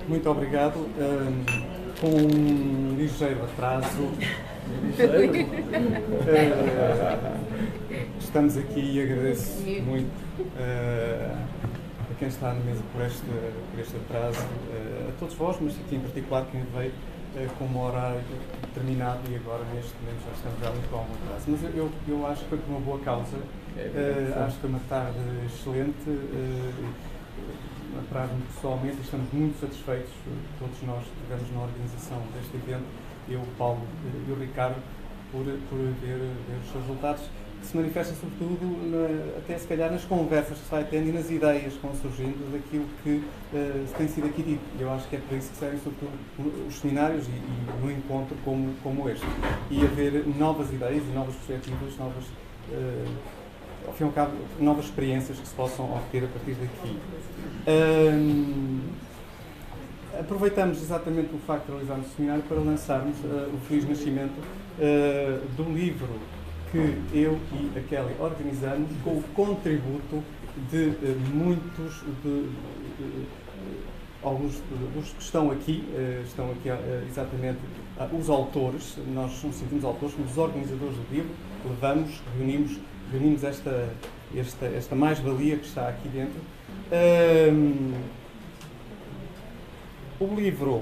Muito obrigado. Com um ligeiro atraso, estamos aqui e agradeço muito a quem está na mesa por este atraso, a todos vós, mas aqui em particular quem veio com um horário determinado e agora neste momento já estamos realmente com algum atraso. Mas eu acho que foi por uma boa causa, acho que foi uma tarde excelente. Apraz-me pessoalmente e estamos muito satisfeitos, todos nós que estivemos na organização deste evento, eu, o Paulo e o Ricardo, por ver os seus resultados, que se manifestam sobretudo, até se calhar nas conversas que se vai tendo e nas ideias que vão surgindo daquilo que tem sido aqui dito. E eu acho que é para isso que servem sobretudo os seminários e no encontro como este. E haver novas ideias e novas perspectivas, ao fim e ao cabo, novas experiências que se possam obter a partir daqui. Aproveitamos exatamente o facto de realizarmos o seminário para lançarmos o feliz nascimento do livro que eu e a Kelly organizamos com o contributo de alguns dos que estão aqui exatamente os autores. Nós não sentimos autores, somos os organizadores do livro, reunimos esta mais-valia que está aqui dentro. O livro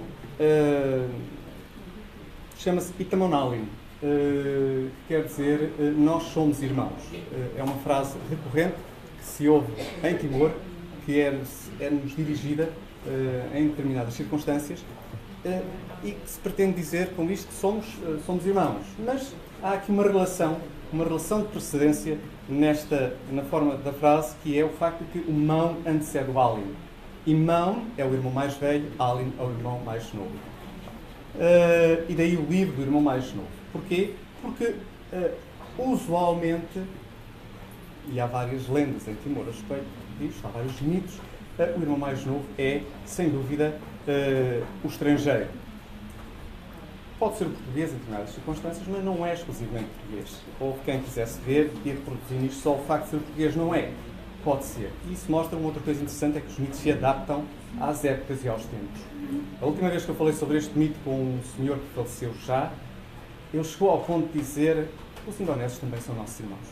chama-se Itamonalin, que quer dizer nós somos irmãos. É uma frase recorrente que se ouve em Timor, que é-nos dirigida em determinadas circunstâncias e que se pretende dizer com isto que somos irmãos. Mas há aqui uma relação de precedência na forma da frase, que é o facto de que o Mão antecede o Alin. E Mão é o irmão mais velho, Alin é o irmão mais novo. E daí o livro do irmão mais novo. Porquê? Porque usualmente, e há várias lendas em Timor a respeito disto, há vários mitos, o irmão mais novo é, sem dúvida, o estrangeiro. Pode ser o português em determinadas circunstâncias, mas não é exclusivamente português. Houve quem quisesse ver e reproduzir nisto só o facto de ser português, não é. Pode ser. E isso mostra uma outra coisa interessante, é que os mitos se adaptam às épocas e aos tempos. A última vez que eu falei sobre este mito com um senhor que faleceu já, ele chegou ao ponto de dizer: os indonésios também são nossos irmãos.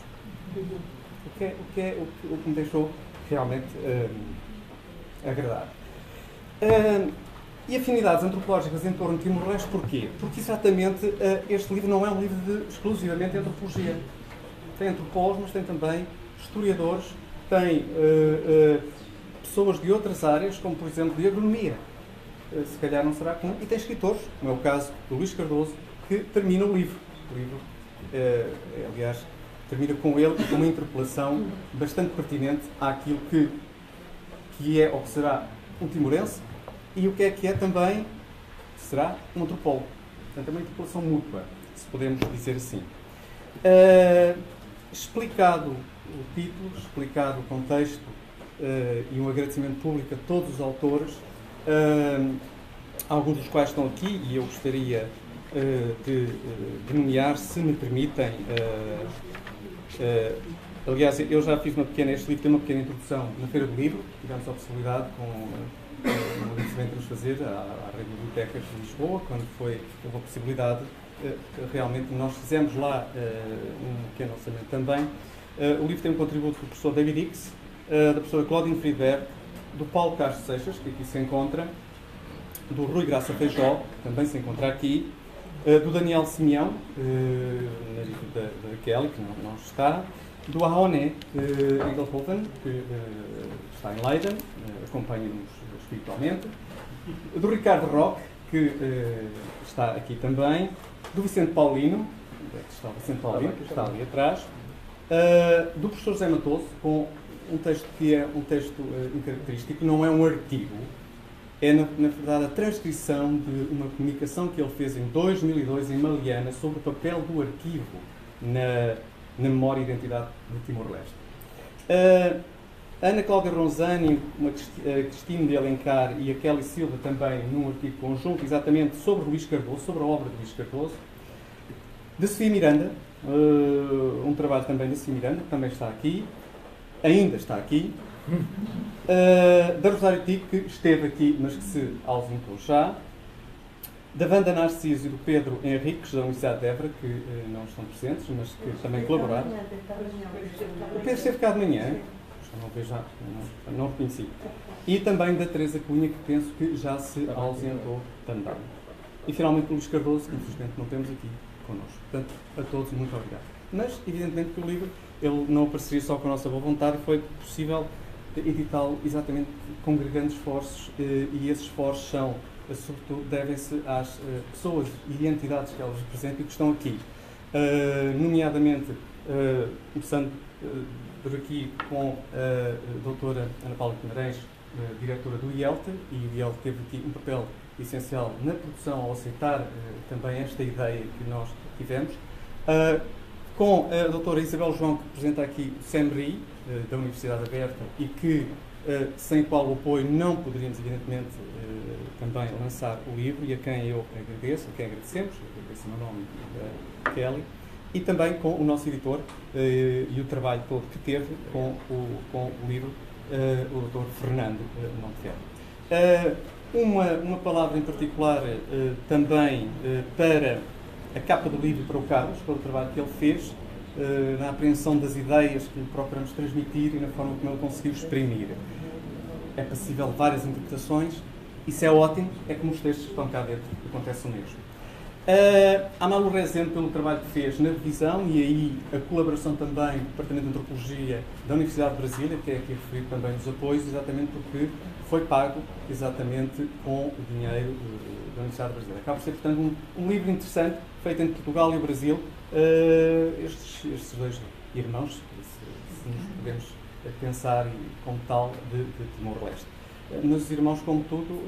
O que me deixou realmente agradável. E afinidades antropológicas em torno de Timor-Leste, porquê? Porque exatamente este livro não é um livro exclusivamente de antropologia. Tem antropólogos, mas tem também historiadores, tem pessoas de outras áreas, como por exemplo de agronomia. Se calhar não será comum. E tem escritores, como é o caso do Luís Cardoso, que termina o livro. O livro, aliás, termina com ele com uma interpelação bastante pertinente àquilo que é ou que será um timorense e o que é também será um antropólogo. Portanto, é uma interpelação mútua, se podemos dizer assim. Explicado o título, explicado o contexto e um agradecimento público a todos os autores, alguns dos quais estão aqui e eu gostaria de nomear, se me permitem. Aliás, eu já fiz este livro tem uma pequena introdução na Feira do Livro, tivemos a possibilidade com um agradecimento de nos fazer à Rede de Bibliotecas de Lisboa, quando houve a possibilidade, realmente nós fizemos lá um pequeno orçamento também. O livro tem um contributo do professor David Hicks, da professora Claudine Friedberg, do Paulo Castro Seixas, que aqui se encontra, do Rui Graça Feijó, que também se encontra aqui, do Daniel Simeão, da Kelly, que não está, do Ahoné Engelhoven, que está em Leiden, acompanha-nos espiritualmente, do Ricardo Roque, que está aqui também, do Vicente Paulino, que está ali atrás, do professor José Matoso, com um texto que é um texto característico, não é um artigo, é na verdade a transcrição de uma comunicação que ele fez em 2002 em Maliana sobre o papel do arquivo na memória e identidade de Timor-Leste. Ana Cláudia Ronzani, a Cristina de Alencar e a Kelly Silva também num artigo conjunto exatamente sobre Luís Cardoso, sobre a obra de Luís Cardoso. De Sofia Miranda, um trabalho também de Sofia Miranda, que também está aqui, ainda está aqui, Da Rosário Tico, que esteve aqui, mas que se ausentou já. Da Wanda Narciso e do Pedro Henriques, da Universidade de Évora, que não estão presentes, mas que também colaboraram. O Pedro esteve cá de manhã, não vejo já, não reconheci. E também da Teresa Cunha, que penso que já se ausentou também. E finalmente o Luís Cardoso, que infelizmente não temos aqui connosco. Portanto, a todos, muito obrigado. Mas, evidentemente, que o livro ele não apareceria só com a nossa boa vontade, foi possível editá-lo exatamente congregando esforços, e esses esforços são, sobretudo, devem-se às pessoas e entidades que elas representam e que estão aqui. Nomeadamente, começando por aqui com a doutora Ana Paula Guimarães, diretora do IELTE, e o IELTE teve aqui um papel essencial na produção ao aceitar também esta ideia que nós tivemos. Com a doutora Isabel João, que representa aqui o SEMRI, da Universidade Aberta, e que, sem o qual o apoio não poderíamos, evidentemente, também lançar o livro, e a quem eu agradeço, a quem agradecemos, agradeço o meu nome da Kelly, e também com o nosso editor e o trabalho todo que teve com o livro, o doutor Fernando Montefeltro. Uma palavra em particular também para a capa do livro, para o Carlos, pelo trabalho que ele fez, na apreensão das ideias que lhe procuramos transmitir e na forma como ele conseguiu exprimir. É passível de várias interpretações, isso é ótimo, é como os textos que estão cá dentro, acontece o mesmo. A Malu Rezende, pelo trabalho que fez na revisão, e aí a colaboração também do Departamento de Antropologia da Universidade de Brasília, que é aqui referido também nos apoios, exatamente porque foi pago exatamente com o dinheiro da Universidade de Brasília. Acaba por ser, portanto, um livro interessante, feito entre Portugal e o Brasil, estes dois irmãos, se nos podemos pensar como tal de Timor-Leste. Mas os irmãos, como tudo,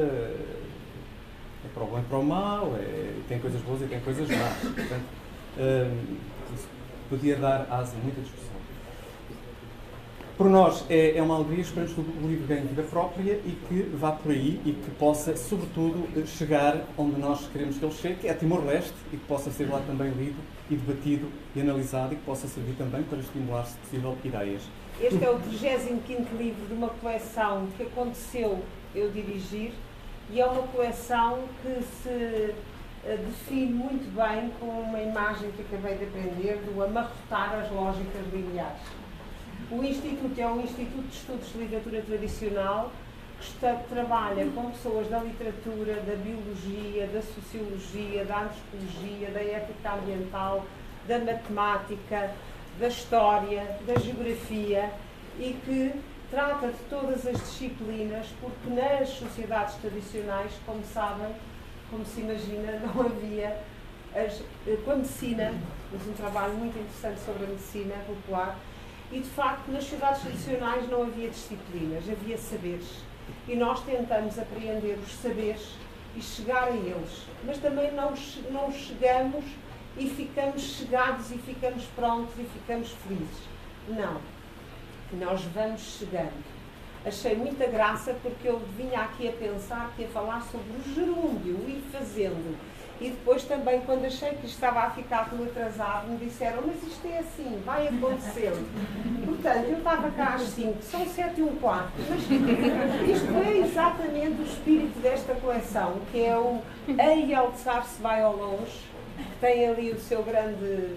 é para o bom e para o mau, tem coisas boas e tem coisas más. Portanto, isso podia dar asa a muita discussão. Por nós é uma alegria, esperamos que o livro ganhe vida própria e que vá por aí e que possa, sobretudo, chegar onde nós queremos que ele chegue, que é Timor-Leste, e que possa ser lá também lido e debatido e analisado e que possa servir também para estimular, se possível, ideias. Este é o 35º livro de uma coleção que aconteceu eu dirigir, e é uma coleção que se define muito bem com uma imagem que acabei de aprender do amarrotar as lógicas lineares. O Instituto é um Instituto de Estudos de Literatura Tradicional que trabalha com pessoas da literatura, da biologia, da sociologia, da antropologia, da ética ambiental, da matemática, da história, da geografia, e que trata de todas as disciplinas, porque nas sociedades tradicionais, como sabem, como se imagina, não havia com a medicina, mas um trabalho muito interessante sobre a medicina popular, e de facto nas sociedades tradicionais não havia disciplinas, havia saberes. E nós tentamos apreender os saberes e chegar a eles, mas também não chegamos e ficamos chegados e ficamos prontos e ficamos felizes. Não. Nós vamos chegando. Achei muita graça porque eu vinha aqui a pensar que ia falar sobre o gerúndio, ir fazendo. E depois também, quando achei que estava a ficar tudo atrasado, me disseram, mas isto é assim, vai acontecendo. Portanto, eu estava cá às 5, são 7:15, mas isto é exatamente o espírito desta coleção, que é o Ei Alçar-se vai ao longe, que tem ali o seu grande...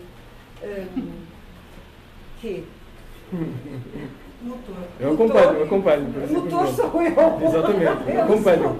quê? Motor. Eu acompanho. O motor sou eu. Exatamente, eu acompanho.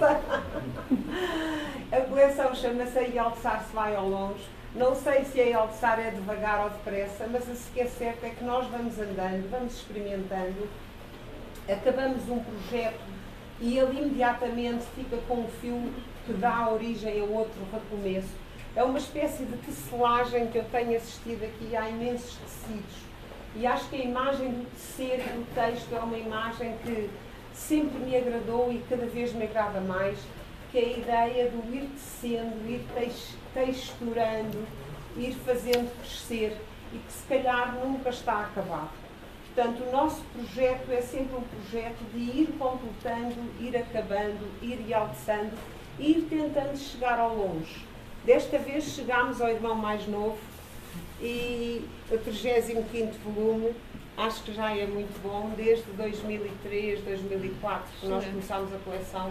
A coleção chama-se A Alçar-se vai ao longe. Não sei se a alçar é devagar ou depressa, mas o que é certo é que nós vamos andando, vamos experimentando, acabamos um projeto e ele imediatamente fica com um fio que dá origem a outro recomeço. É uma espécie de tecelagem que eu tenho assistido aqui a imensos tecidos. E acho que a imagem do tecer e do texto é uma imagem que sempre me agradou e cada vez me agrada mais, que é a ideia do ir tecendo, ir texturando, ir fazendo crescer e que se calhar nunca está acabado. Portanto, o nosso projeto é sempre um projeto de ir completando, ir acabando, ir realçando, ir tentando chegar ao longe. Desta vez chegámos ao irmão mais novo, e o 35º volume, acho que já é muito bom, desde 2003, 2004, que nós começámos a coleção,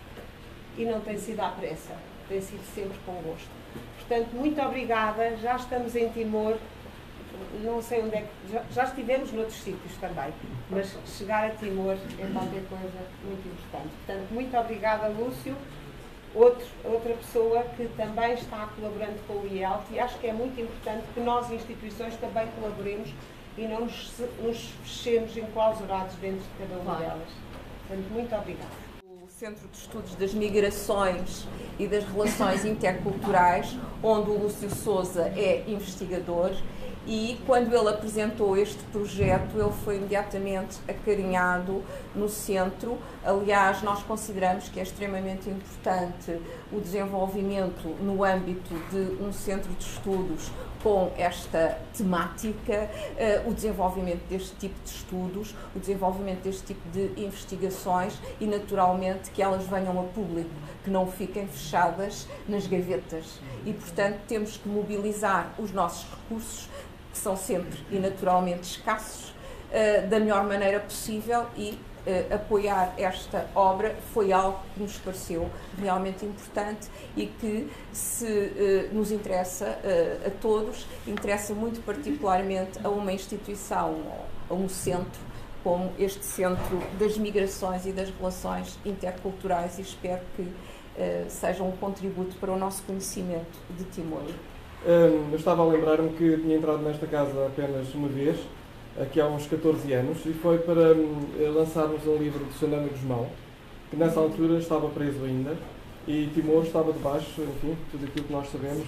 e não tem sido à pressa, tem sido sempre com gosto. Portanto, muito obrigada, já estamos em Timor, não sei onde é que... Já estivemos noutros sítios também, mas chegar a Timor é qualquer coisa muito importante. Portanto, muito obrigada, Lúcio. Outra pessoa que também está colaborando com o IELT, e acho que é muito importante que nós, instituições, também colaboremos e não nos fechemos enclausurados dentro de cada uma delas. Portanto, muito obrigada. O Centro de Estudos das Migrações e das Relações Interculturais, onde o Lúcio Sousa é investigador, e quando ele apresentou este projeto, ele foi imediatamente acarinhado no centro. Aliás, nós consideramos que é extremamente importante o desenvolvimento no âmbito de um centro de estudos com esta temática, o desenvolvimento deste tipo de estudos, o desenvolvimento deste tipo de investigações e, naturalmente, que elas venham a público, que não fiquem fechadas nas gavetas. E, portanto, temos que mobilizar os nossos recursos, que são sempre e naturalmente escassos, da melhor maneira possível, e apoiar esta obra foi algo que nos pareceu realmente importante e que, se nos interessa a todos, interessa muito particularmente a uma instituição, a um centro como este Centro das Migrações e das Relações Interculturais, e espero que seja um contributo para o nosso conhecimento de Timor. Eu estava a lembrar-me que tinha entrado nesta casa apenas uma vez, aqui há uns 14 anos, e foi para lançarmos um livro de Xanana Guzmão, que nessa altura estava preso ainda, e Timor estava debaixo, enfim, tudo aquilo que nós sabemos,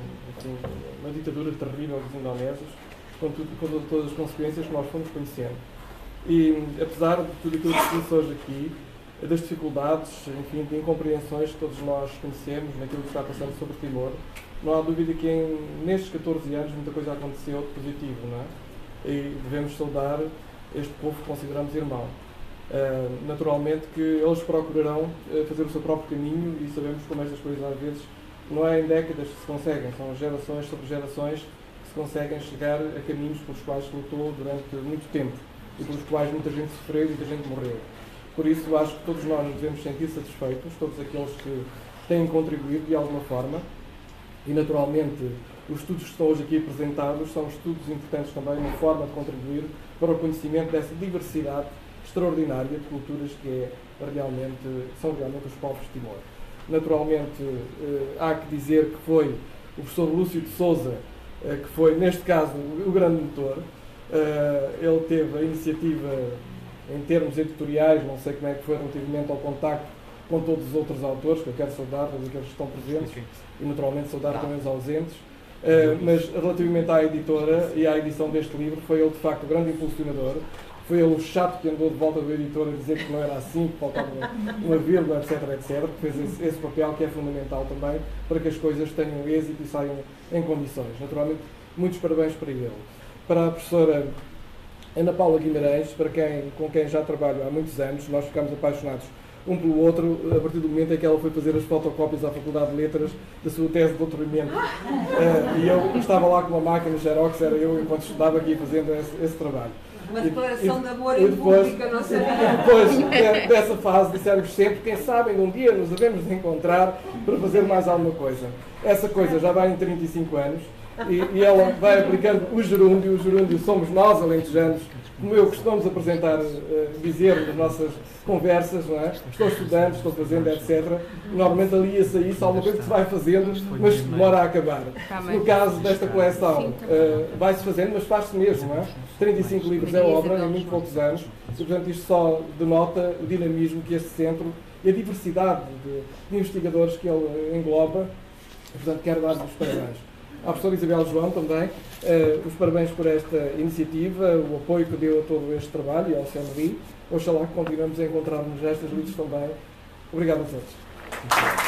uma ditadura terrível dos indonésios, com todas as consequências que nós fomos conhecendo. E apesar de tudo aquilo que se disse hoje aqui, das dificuldades, enfim, de incompreensões que todos nós conhecemos naquilo que está passando sobre Timor, não há dúvida que nestes 14 anos muita coisa aconteceu de positivo, não é? E devemos saudar este povo que consideramos irmão. Naturalmente que eles procurarão fazer o seu próprio caminho, e sabemos como estas coisas às vezes não é em décadas que se conseguem, são gerações sobre gerações que se conseguem chegar a caminhos pelos quais se lutou durante muito tempo e pelos quais muita gente sofreu e muita gente morreu. Por isso acho que todos nós nos devemos sentir satisfeitos, todos aqueles que têm contribuído de alguma forma, e naturalmente os estudos que estão hoje aqui apresentados são estudos importantes também, uma forma de contribuir para o conhecimento dessa diversidade extraordinária de culturas que são realmente os povos de Timor. Naturalmente, há que dizer que foi o professor Lúcio de Sousa, que foi, neste caso, o grande motor. Ele teve a iniciativa, em termos editoriais, não sei como é que foi relativamente ao contacto com todos os outros autores, que eu quero saudar, todos aqueles que estão presentes, e naturalmente saudar também os ausentes. Mas relativamente à editora e à edição deste livro, foi ele de facto o grande impulsionador. Foi ele o chato que andou de volta da editora a dizer que não era assim, que faltava uma vírgula, etc, etc, que fez esse papel que é fundamental também para que as coisas tenham êxito e saiam em condições. Naturalmente, muitos parabéns para ele. Para a professora Ana Paula Guimarães, com quem já trabalho há muitos anos, nós ficámos apaixonados um pelo outro, a partir do momento em que ela foi fazer as fotocópias à Faculdade de Letras da sua tese de doutoramento. E eu estava lá com uma máquina Xerox, era eu enquanto estudava aqui fazendo esse trabalho. Uma declaração de amor em público, não sei. Depois dessa fase disseram-nos sempre, quem sabe, um dia nos devemos de encontrar para fazer mais alguma coisa. Essa coisa já vai em 35 anos e ela vai aplicando o gerúndio somos nós, alentejanos, como eu costumamos apresentar, dizer nas nossas conversas, não é? Estou estudando, estou fazendo, etc. Normalmente ali a sair só alguma coisa que se vai fazendo, mas demora a acabar. No caso desta coleção, vai-se fazendo, mas faz-se mesmo, não é? 35 livros é obra, em muito poucos anos, e portanto isto só denota o dinamismo que este centro e a diversidade de investigadores que ele engloba, e, portanto quero dar-lhes os parabéns. À professora Isabel João também, os parabéns por esta iniciativa, o apoio que deu a todo este trabalho e ao CNRI. Oxalá que continuemos a encontrar-nos nestas lutas também. Obrigado a todos.